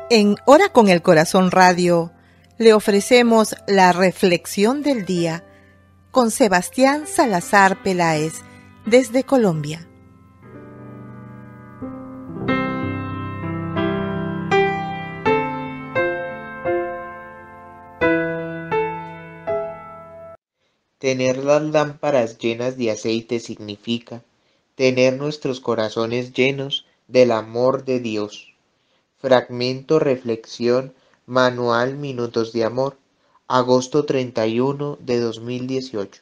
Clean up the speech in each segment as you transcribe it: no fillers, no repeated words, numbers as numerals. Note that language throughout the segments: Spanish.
En Hora con el Corazón Radio le ofrecemos la reflexión del día con Sebastián Salazar Peláez desde Colombia. Tener las lámparas llenas de aceite significa tener nuestros corazones llenos del amor de Dios. Fragmento Reflexión Manual Minutos de Amor, agosto 31 de 2018.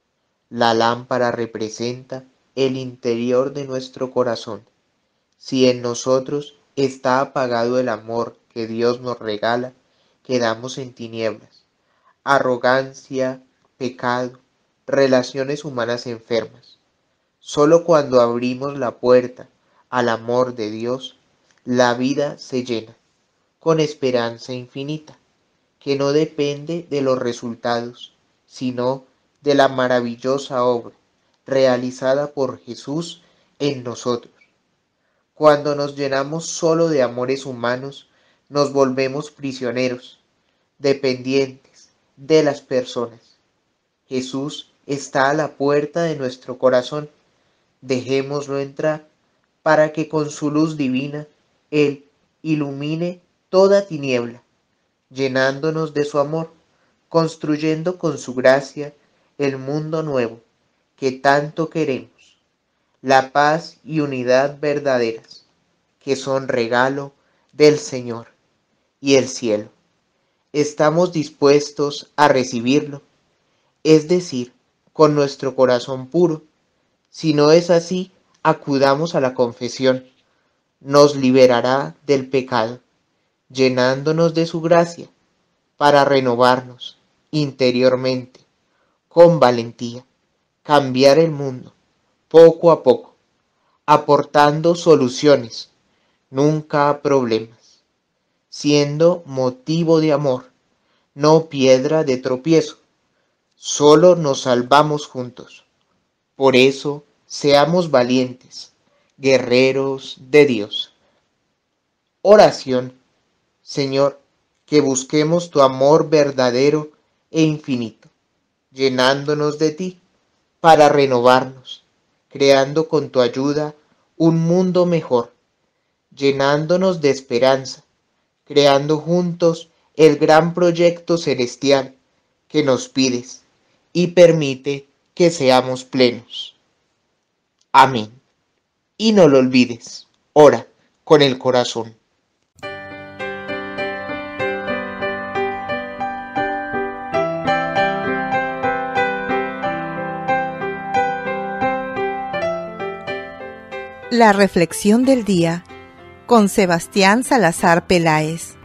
La lámpara representa el interior de nuestro corazón. Si en nosotros está apagado el amor que Dios nos regala, quedamos en tinieblas. Arrogancia, pecado, relaciones humanas enfermas. Solo cuando abrimos la puerta al amor de Dios, la vida se llena con esperanza infinita, que no depende de los resultados, sino de la maravillosa obra realizada por Jesús en nosotros. Cuando nos llenamos solo de amores humanos, nos volvemos prisioneros, dependientes de las personas. Jesús está a la puerta de nuestro corazón. Dejémoslo entrar para que con su luz divina Él ilumine toda tiniebla, llenándonos de su amor, construyendo con su gracia el mundo nuevo que tanto queremos, la paz y unidad verdaderas, que son regalo del Señor y el cielo. ¿Estamos dispuestos a recibirlo? Es decir, con nuestro corazón puro. Si no es así, acudamos a la confesión. Nos liberará del pecado, llenándonos de su gracia, para renovarnos interiormente, con valentía, cambiar el mundo, poco a poco, aportando soluciones, nunca problemas, siendo motivo de amor, no piedra de tropiezo. Solo nos salvamos juntos. Por eso, seamos valientes, guerreros de Dios. Oración. Señor, que busquemos tu amor verdadero e infinito, llenándonos de ti para renovarnos, creando con tu ayuda un mundo mejor, llenándonos de esperanza, creando juntos el gran proyecto celestial que nos pides y permite que seamos plenos. Amén. Y no lo olvides, ora con el corazón. La reflexión del día con Sebastián Salazar Peláez.